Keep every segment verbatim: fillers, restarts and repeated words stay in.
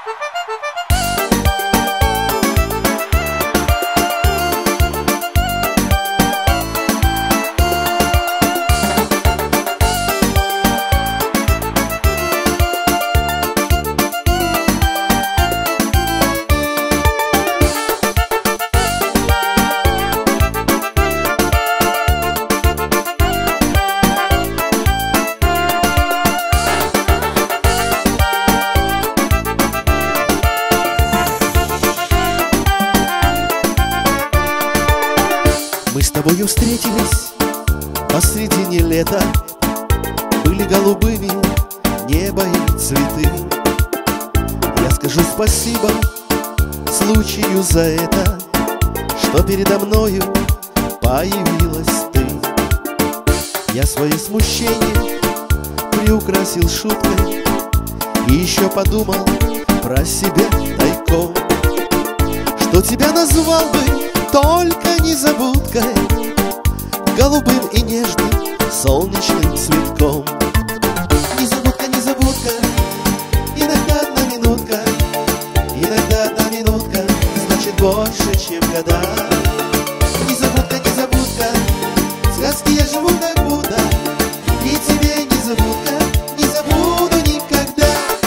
Мы с тобою встретились посредине лета, были голубыми небо и цветы. Я скажу спасибо случаю за это, что передо мною появилась ты. Я свое смущение приукрасил шуткой и еще подумал про себя тайком, что тебя назвал бы только незабудкой, голубым и нежным солнечным цветком. Незабудка, незабудка, иногда одна минутка, иногда одна минутка значит больше, чем года. Незабудка, незабудка, в сказке я живу как будто, и тебе незабудка, не забуду никогда.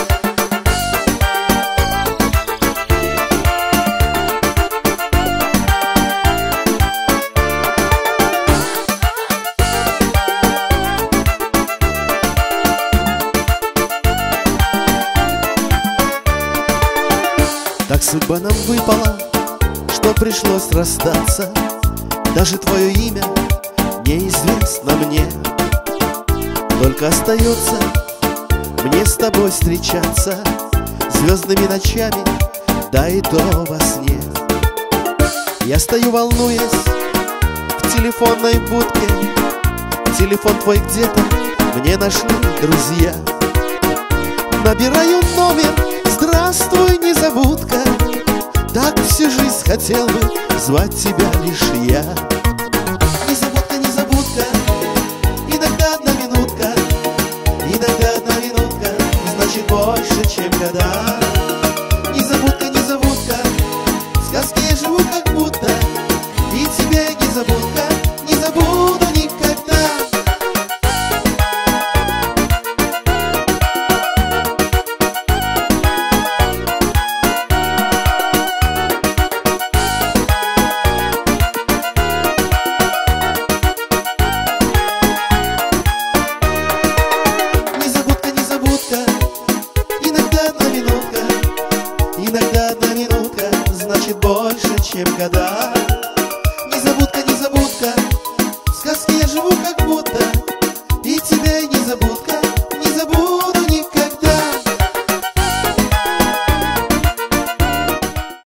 Так судьба нам выпала, что пришлось расстаться. Даже твое имя неизвестно мне. Только остается мне с тобой встречаться звездными ночами, да и то во сне. Я стою, волнуясь, в телефонной будке. Телефон твой где-то мне нашли друзья. Набираю номер: здравствуй, незабудка. Так всю жизнь хотел бы звать тебя лишь я. Незабудка, незабудка, иногда одна минутка, иногда одна минутка значит больше, чем года. Незабудка, незабудка, в сказке я живу как будто, и тебе незабудка, не забуду никогда. Иногда одна минутка значит больше, чем года. Незабудка, незабудка, в сказке я живу как будто,